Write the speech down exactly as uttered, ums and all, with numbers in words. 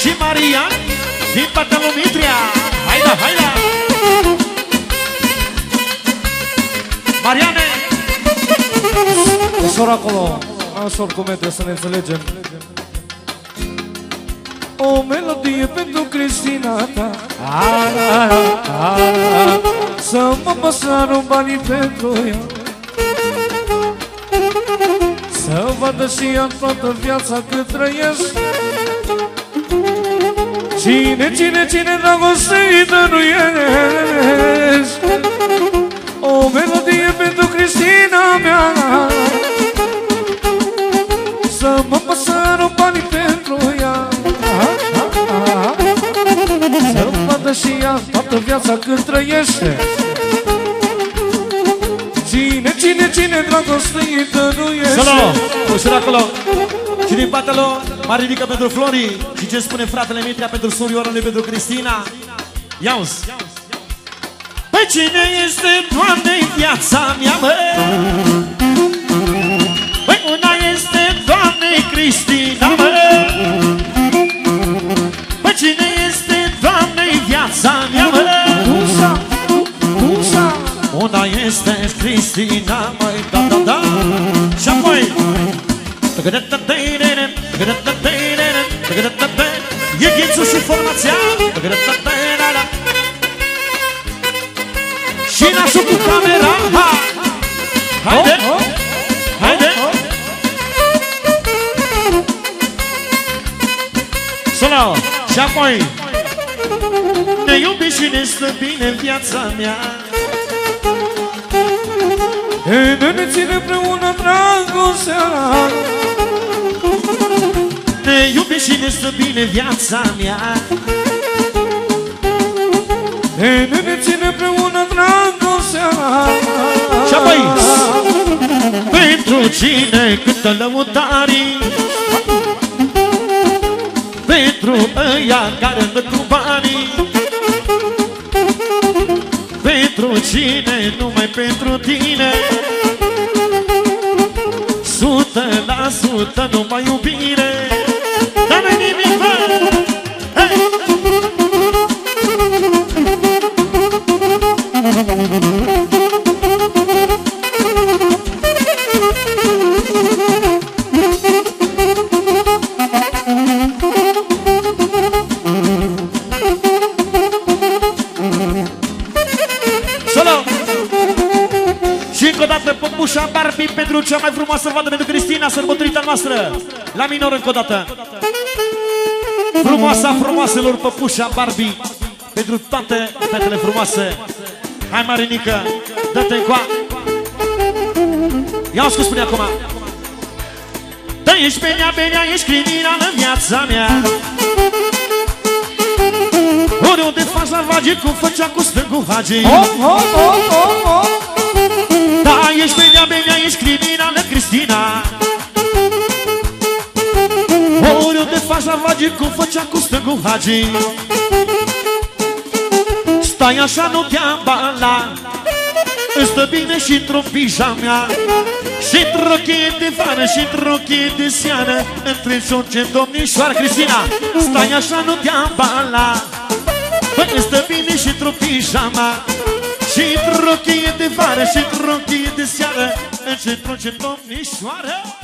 și Marian din partea lui Mitria. Haida, haida! Mariane! Sora acolo, așa oricum trebuie să ne înțelegem. O melodie pentru Cristina ta, să mă păsară banii pentru ea, să vadă și ea toată viața cât trăiesc. Cine, cine, cine dragostei dăruiesc. O melodie pentru Cristina mea, să mă păsară banii pentru ea, să vadă și ea toată viața cât trăiește. Cine, cine, cine dragostei dăruiește. Solo, ușor acolo. Și din partea lui mare ridică pentru Flori. Și ce spune fratele Mitria pentru surioarele pentru Cristina. Ia-uzi. Păi cine este, Doamne-i viața mea, mă? Păi una este, Doamne-i Cristina, mă? Păi cine este, Doamne-i viața mea, mă? Usa, usa. Una este Cristina, măi, da, da, da. Și apoi e Ghințu și formația. Și nașul cu camera. Haide, haide. Solo. Și apoi ne iubi și ne stă bine în viața mea. Ne ține împreună dragostea. Ne iubi și ne stă bine viața mea. Ne ține împreună dragostea. Și apoi pentru cine cântă lăutarii, pentru ăia care îndă cu banii, pentru cine, numai pentru tine, sută la sută numai iubire. Dar nu-i nimic, bă! Hey! Păpușa Barbie pentru cea mai frumoasă vadă pentru Cristina, sărbătorită noastră. La minor încă o dată. Frumoasa frumoaselor Păpușa Barbie pentru toate fetele frumoase. Hai Marinică, dă-te încoa. Ia-o cum spune acum. Da, ești benea, benea, ești criminal în viața mea. Oriunde faci la vage, cum făcea cu stângul vage. Oh, oh, oh, oh, oh. Da, ești benea, benea, ești criminală, Cristina. Oriunde faci la vage, cum făcea cu stângul vage. Stai așa, nu te ambala, îți stă bine și într-o pijamea, și într-o cheie de vară, și într-o cheie de seară, între orice domnișoară. Cristina, stai așa, nu te ambala, bă, îți stă bine și într-o pijama, și într-o cheie de vară, și într-o cheie de seară, între orice domnișoară.